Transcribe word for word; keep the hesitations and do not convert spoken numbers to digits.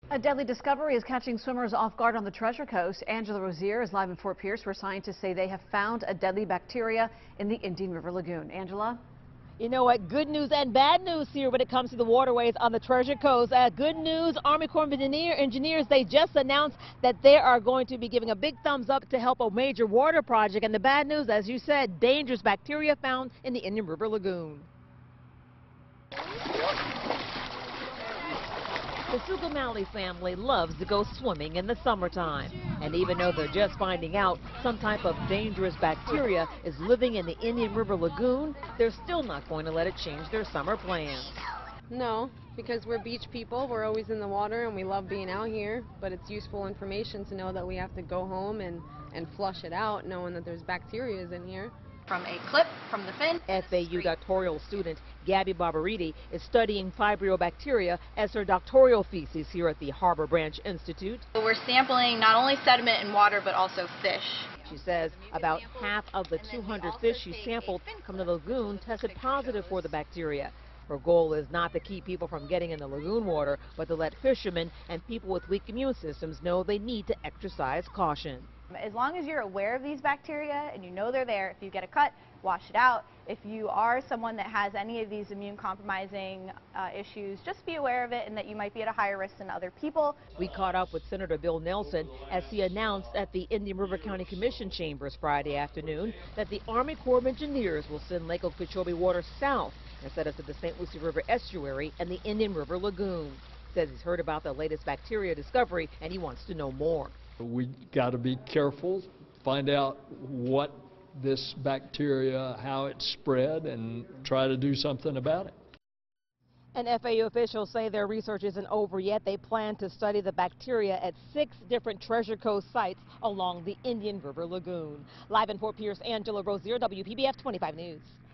A deadly discovery is catching swimmers off guard on the Treasure Coast. Angela Rozier is live in Fort Pierce, where scientists say they have found a deadly bacteria in the Indian River Lagoon. Angela? You know what? Good news and bad news here when it comes to the waterways on the Treasure Coast. Uh, good news, Army Corps of Engineer, Engineers, they just announced that they are going to be giving a big thumbs up to help a major water project. And the bad news, as you said, dangerous bacteria found in the Indian River Lagoon. The Sugamali family loves to go swimming in the summertime. And even though they're just finding out some type of dangerous bacteria is living in the Indian River Lagoon, they're still not going to let it change their summer plans. No, because we're beach people. We're always in the water and we love being out here. But it's useful information to know that we have to go home and, and flush it out, knowing that there's bacteria in here. From a clip from the fin. F A U doctoral student Gabby Barbariti is studying fibrobacteria as her doctoral thesis here at the Harbor Branch Institute. We're sampling not only sediment and water, but also fish. She says about half of the two hundred fish she sampled from the lagoon tested positive for the bacteria. Her goal is not to keep people from getting in the lagoon water, but to let fishermen and people with weak immune systems know they need to exercise caution. As long as you're aware of these bacteria and you know they're there, if you get a cut, wash it out. If you are someone that has any of these immune compromising uh, issues, just be aware of it and that you might be at a higher risk than other people. We caught up with Senator Bill Nelson as he announced at the Indian River County Commission chambers Friday afternoon that the Army Corps of Engineers will send Lake Okeechobee water south instead of to the Saint Lucie River estuary and the Indian River Lagoon. Says he's heard about the latest bacteria discovery and he wants to know more. We got to be careful, find out what this bacteria, how it spread, and try to do something about it. And F A U officials say their research isn't over yet. They plan to study the bacteria at six different Treasure Coast sites along the Indian River Lagoon. Live in Fort Pierce, Angela Rozier, W P B F twenty-five News.